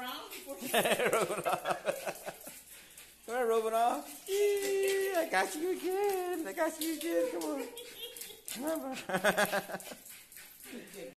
around before she... Come on, Romanoff. I got you again. I got you again. Come on. Come on.